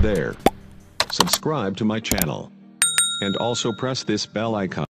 there. Subscribe to my channel. And also press this bell icon.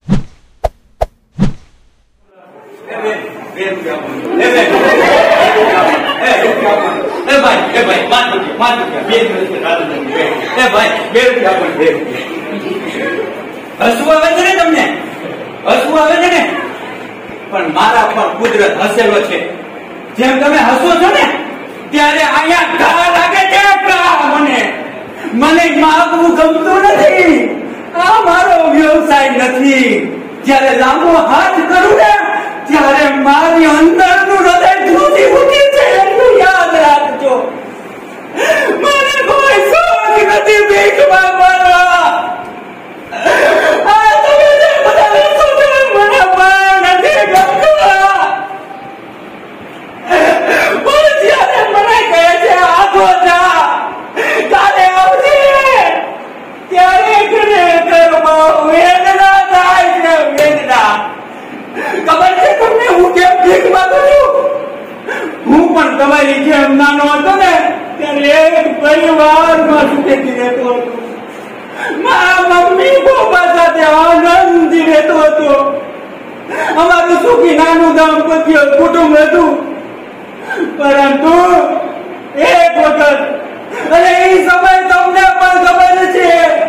પણ મારા પર કુદરત હસેલો છે. જેમ તમે હસો છો ને ત્યારે અહીંયા ઘા લાગે છે. મને માગવું ગમતું નથી. આ મારો વ્યવસાય નથી. જ્યારે લાંબો હાથ કરું ને ત્યારે મારી અંદરનું હૃદય ધ્રુજી ઉઠે છે. એટલું યાદ રાખજો. મને કોઈ શોખ નથી ભીખ માંગવાનો. આ તમે જે બધા વેચો છો મને પણ નથી ગમતું. પણ જ્યારે મને કહે છે આગો જા કાલે આવજે ત્યારે ખરેખરમાં વેદના થાય છે. વેદના ખબર છે તમને હું કેમ ભીખ માંગુ છું? હું પણ તમારી જેમ નાનો હતો ને ત્યારે એક પરિવારમાં સુખેથી રહેતો હતો. મારા મમ્મી પપ્પા સાથે આનંદથી રહેતો હતો. અમારું સુખી નાનું દાંપત્ય કુટુંબ હતું. પરંતુ એક વખત અને એ સમય તમને પણ ખબર છે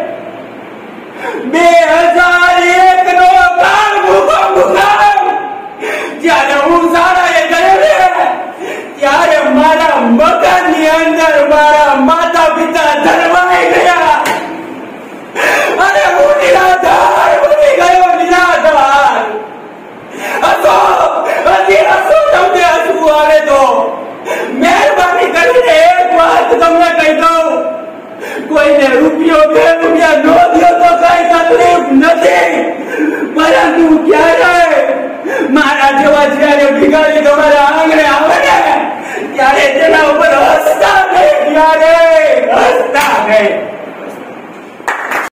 2001 નો કાળ ભૂકંપ. જ્યારે હું શાળાએ ગયો ને ત્યારે મારા મકાનની અંદર મારા માતા પિતા ધરવાઈ ગયા અને હું નિરાધાર બની ગયો. નિરાધાર હસો તમને હસવું આવે તો મહેરબાની કરીને એક વાત તમને કહી દઉં. કોઈને રૂપિયો 2 રૂપિયા નો દો તો કઈ તકલીફ નથી. પરંતુ ક્યારે મારા જેવા જયારે ભિખારી તમારા આંગણે આવે ને ત્યારે તેના ઉપર હસતા નહીં. ત્યારે હસતા નહીં.